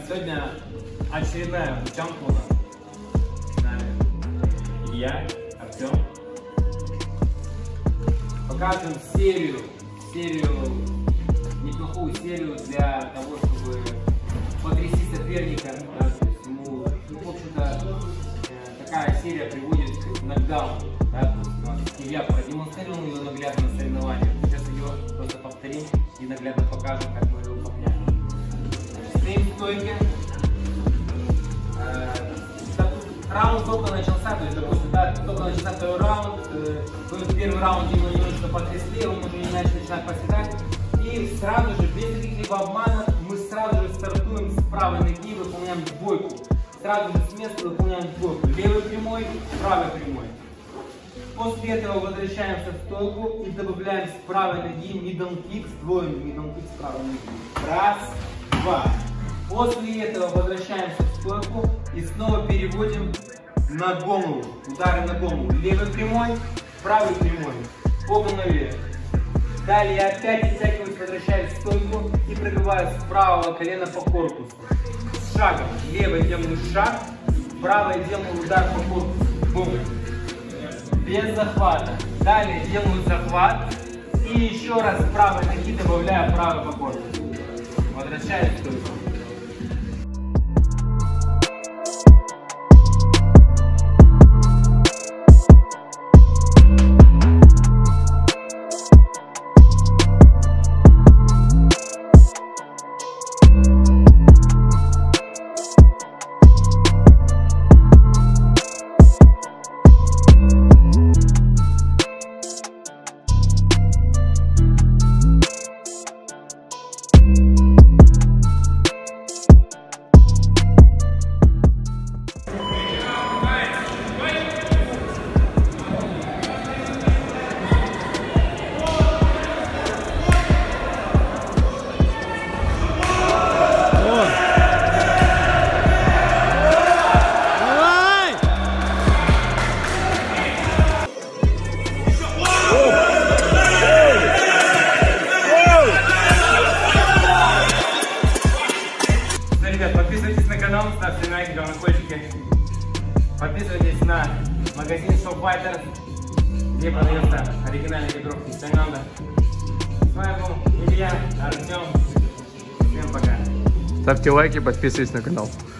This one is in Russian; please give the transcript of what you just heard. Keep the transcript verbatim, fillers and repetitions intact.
Сегодня очередная гусянка у нас. С нами Илья, Артем. Покажем серию, серию, неплохую серию для того, чтобы потрясти соперника. Да, то есть ему, ну, в общем-то, такая серия приводит к нокдауну. Да, Илья продемонстрировал его наглядно на соревнованиях. Сейчас ее просто повторим и наглядно покажем, как мы его выполняем. Стоим в стойке. Раунд только начался, то есть, допустим, да, только начался второй раунд, э, первый раунд его немножко потрясли, он уже не начал начинать поседать. И сразу же, без каких-либо обманов, мы сразу же стартуем с правой ноги, выполняем двойку. Сразу же с места выполняем двойку. Левый прямой, правый прямой. После этого возвращаемся в стойку и добавляем с правой ноги middle kick, сдвоенный middle kick с правой ноги. Раз, два. После этого возвращаемся в стойку и снова переводим на голову, удары на голову. Левый прямой, правый прямой, по голове. Далее опять оттягиваюсь, возвращаюсь в стойку и пробиваю с правого колена по корпусу. С шагом. Левой делаю шаг, правой делаю удар по корпусу. Бум. Без захвата. Далее делаю захват и еще раз с правой ноги добавляю правый по корпусу. Возвращаюсь в стойку. Подписывайтесь на канал, ставьте лайки, колокольчики. Подписывайтесь на магазин Shop Fighters, где продается оригинальные экипировки из Таиланда. С вами был Илья, Артем. Всем пока. Ставьте лайки, подписывайтесь на канал.